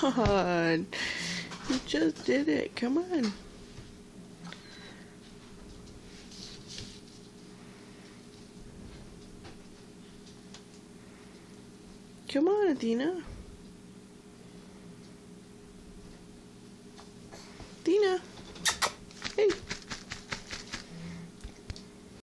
on. You just did it. Come on. Come on, Athena.